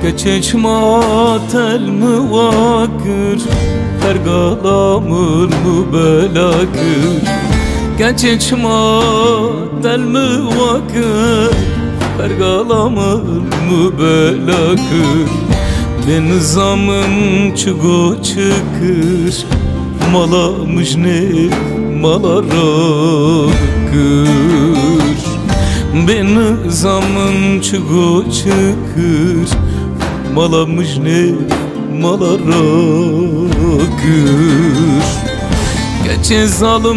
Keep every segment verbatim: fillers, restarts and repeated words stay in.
Geçiç matel mi vakır, pergalamır mı belakır. Geçiç matel mi vakır, pergalamır mı belakır. Ben nizamın çıgo çıkır, mala müjne mala rakır. Ben nizamın çıgo çıkır, mala müjne mala rakır. Geçe zalim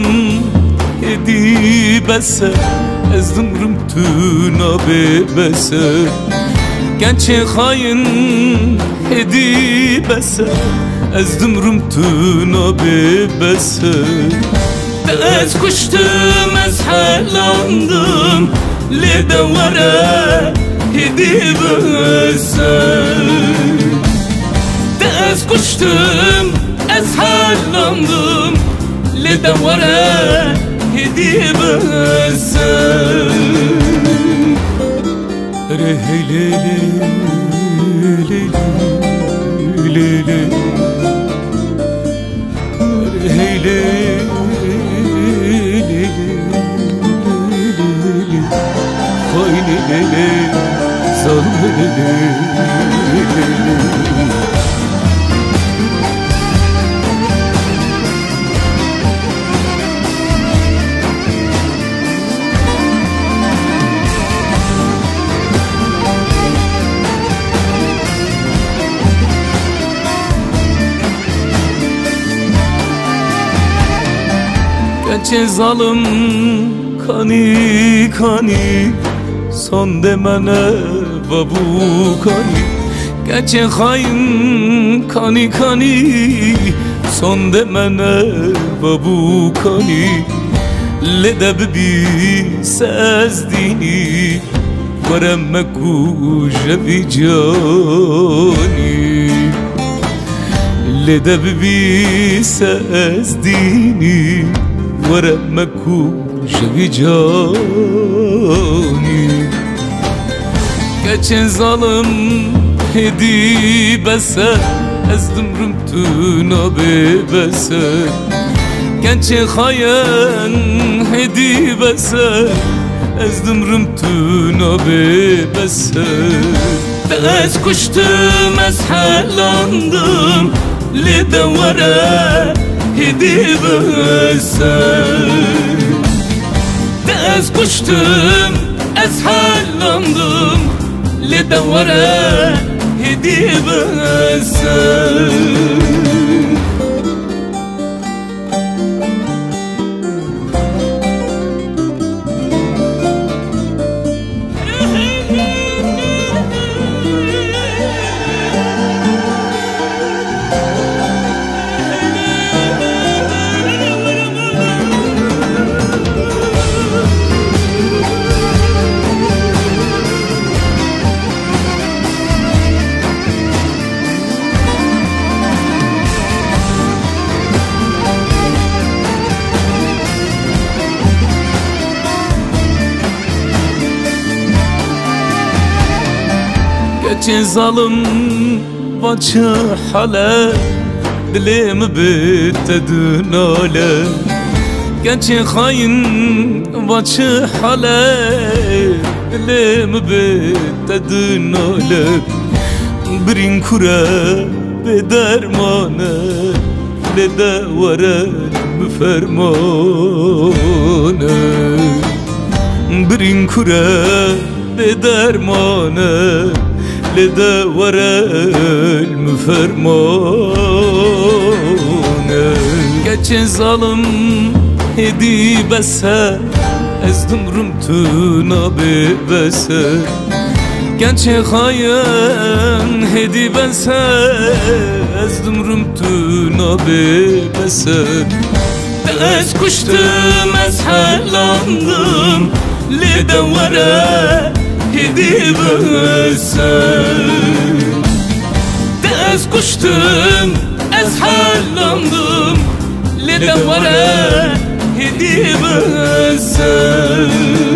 edibese, ez dımrım tüna bebese. Geçe hain edibese, ez dımrım tüna bebese. Ez kuştum, ez helandım, le devare edibese. Ez kuştum, ez helandım, le devare edibese. Re hey le le le le le, re hey le le le, hay le le le, zalim le le le. Geçe zalim kani kani, son demene babu kani. Geçe hain kani kani, son demene babu kani. Le de bibi sezdini, varemme kujevi cani. Le de bibi sezdini, ورمك وجهي جاني. Geçen zalim hedi bese, ez dımrım tüna bebese. Geçen hayen hedi bese, ez dımrım tüna bebese. Ez kuştum, ez helandım, le devare edibese. Ez kuştum, ez helandım, le devare edibese. Geçe zalim vaçı hale, dilim bitti dünale. Geçe hain vaçı hale, dilim bitti dünale. Birin kure be dermane, le de vere bi fermane. Birin kure be dermane, le de verel müfermane. Geçe zalim edibese, ez dımrım tüna bebese. Geçe hayen edibese, ez dımrım tüna bebese. Ez kuştum, ez helandım, le devare edibese. Ez kuştum, ez helandım, le devare edibese.